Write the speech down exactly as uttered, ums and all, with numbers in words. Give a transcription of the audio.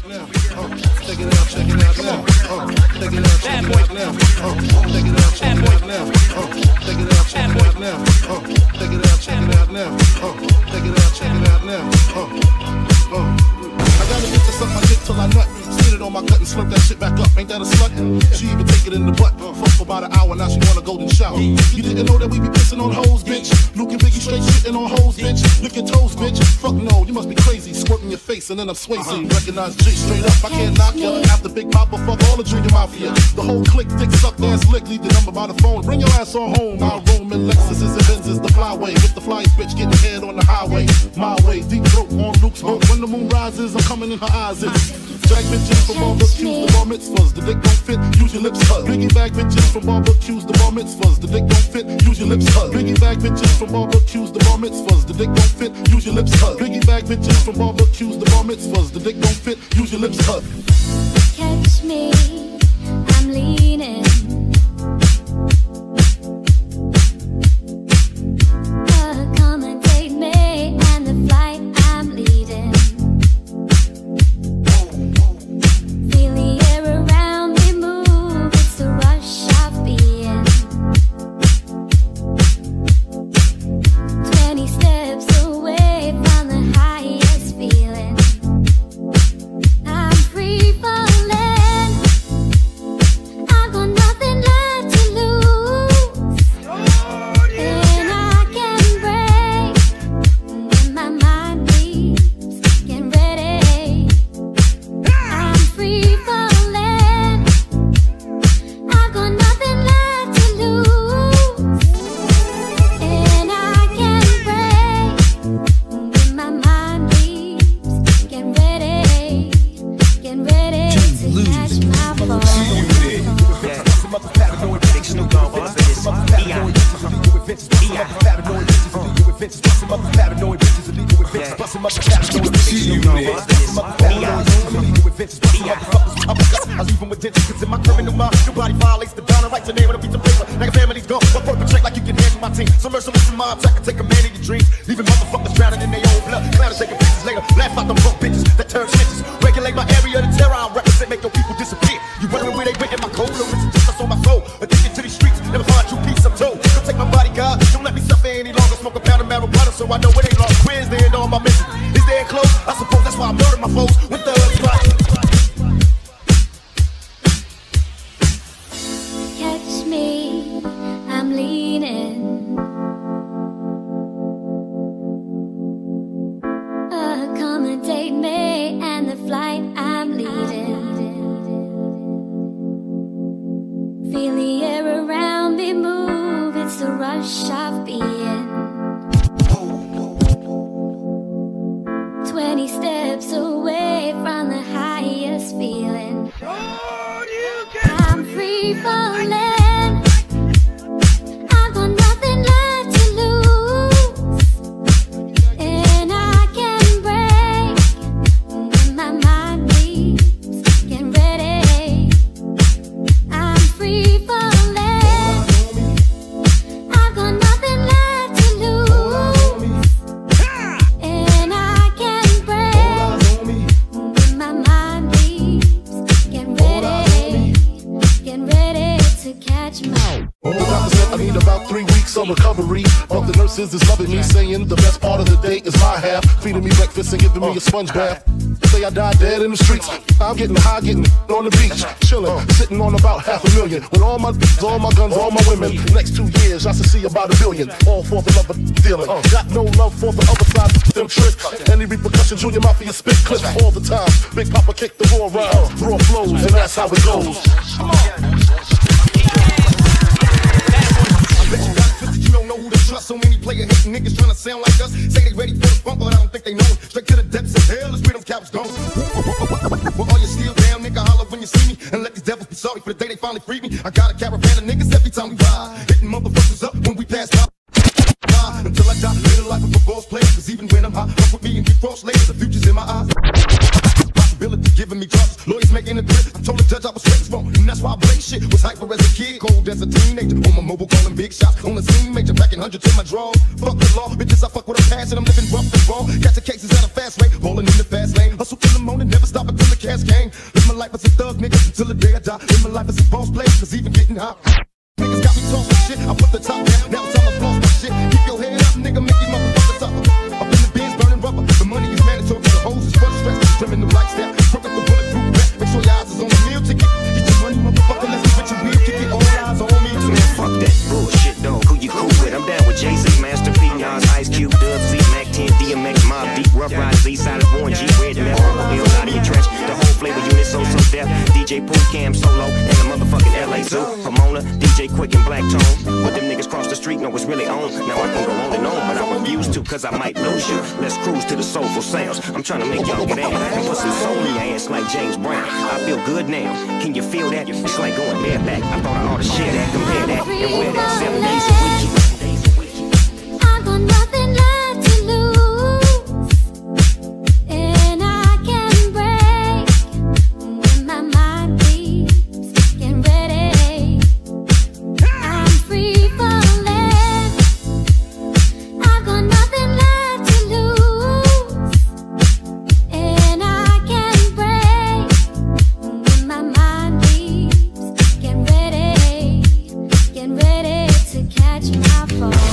now. Check it out, check it out now. Check it out, check it out now. Check it out, check it out now. Check it out, check it out now. Check it out, check it out now. Check it out, check it out now. I gotta get to suck my dick till I nut. Spit it on my gut and slurp that shit back up. Ain't that a slut? She even take it in the butt. Fuck for about an hour, now she wanna golden shower. You didn't know that we be pissing on hoes, bitch. Luke and Biggie straight shitting on hoes, bitch. Lick your toes, bitch. Fuck no, you must be crazy. Squirting your face and then I'm Swayze. Recognize G straight up, I can't knock ya. After Big Papa, fuck all the Junior Mafia. The whole clique, dick suck, ass lick. Leave the number by the phone. Bring your ass on home. My Roman Lexuses and Benzes, the flyway. With the flyest bitch getting head on the highway. My way, deep throat on Luke's boat. When the moon rises, I'm coming in her eyes. It's Drag bitches from barbecues, the bar mitzvahs, the dick don't fit, use your lips hug. Biggie bag bitches from barbecues, the bar mitzvahs, the dick don't fit, use your lips hug. Biggie bag bitches from barbecues, the bar mitzvahs, the dick don't fit, use your lips hug. Biggie bag bitches from barbecues, the bar mitzvahs, the dick don't fit, use your lips hug. Catch me, I'm leaning. Accommodate me and the flight I'm leading. Feel the air around me move, it's the rush of being. Twenty steps away from the highest feeling. I'm free falling, I've got nothing left to lose. And I can break when my mind leaves, get ready. I'm free falling, I've got nothing left to lose. And I can break when my mind leaves, get ready, get ready to catch my fall. I leave them with dentures, cause in my criminal mind, nobody violates the bound and rights to name of a piece of paper. Like a family's gone, but perpetrate like you can handle my team. So merciless in mobs, I can take a man in your dreams, leaving motherfuckers drowning in their own blood. Clowns taking pictures later, laugh out them broke bitches that turn snitches. Regulate my area, the terror I represent, make your people disappear. You wondering where they went in my cold, or is it just us on my soul? Addicted to these streets, never find true peace, I'm told. Don't take my bodyguard, don't let me suffer any longer. Smoke a pound of marijuana so I know it ain't lost. Where's the end of my mission? Is they close? I suppose that's why I murder my foes with the spot. Catch me, I'm leaning. Accommodate me and the flight I'm leading. Feel the air around me move, it's the rush of being. Twenty steps away from the highest feeling. I'm free falling, I've got nothing left to lose. And I can break when my mind leaves, get ready. I'm free falling, I've got nothing left to lose. And I can break when my mind leaves, get ready, get ready to catch my. I need about three weeks of recovery. But the nurses is loving me, saying the best part of the day is my half. Feeding me breakfast and giving me a sponge bath. Say I died dead in the streets. I'm getting high, getting on the beach, chilling, sitting on about half a million. With all my all my guns, all my women. Next two years, I should see about a billion. All for the love of dealing. Got no love for the other side of them tricks. Any repercussion, Junior Mafia spit clips all the time. Big Papa kick the raw rhymes, raw flows, and that's how it goes. You don't know who to trust. So many player hating niggas trying to sound like us. Say they ready for the funk, but I don't think they know it. Straight to the depths of hell is where them cowards gone. Well, all you still down, nigga, holler when you see me. And let these devils be sorry for the day they finally freed me. I got a caravan of niggas every time we ride, hitting motherfuckers up when we pass by. Until I die, live the life of a boss player. Cause even when I'm high, up with me and get cross later, the future's in my eyes. Possibility giving me charges, lawyers making a threat. I told the judge I was straight wrong, and that's why I blame shit. Was hyper as a kid, cold as a teenager. On my mobile calling big shots, on the scene major, packing hundreds in my drawers. Fuck the law, bitches I fuck with a passion. I'm living rough and raw, catching cases at a fast rate, rolling in the fast lane. Hustle till the morning, never stop until the cash game. Live my life as a thug, nigga, until the day I die. Live my life as a boss player, cause even getting high. Niggas got me tossing shit, I put the top down. Now it's time to floss my shit. Keep your head up, nigga, make these motherfuckers suffer. Up in the bins, burning rubber. The money is mandatory, the hoes is for the stress. Trimming the lifestyle, work up the bulletproof vest. Make sure your eyes is on the meal ticket. Get your money, motherfucker, let's get your real kick it. All eyes on me. Man, fuck that bullshit, dog. Who you cool with? I'm down with Jay-Z, Master P, Nas, Ice Cube, Dub C, Mac ten, D M X, Mob Deep, Rough Riders, Eastside of Born, G, Red, Meth, Bills out of your trench. The whole flavor unit, so so deaf. D J Pooh, Cam, Solo, and the motherfucking L A Zoo. Pomona, D J Quick and Black Tone. But them niggas cross the street know it's really on. Now I can go on and on, but I refuse to, cause I might lose you. Let's cruise to the soulful sounds. I'm trying to make y'all get out and put some soul in your ass like James Brown. I feel good now. Can you feel that? It's like going bareback. I thought I ought to share that, compare that, and wear that seven days a week. I got nothing left to lose, and I can break when my mind keeps getting ready. I'm free falling. I got nothing left to lose, and I can break when my mind keeps getting ready, getting ready to catch my fall.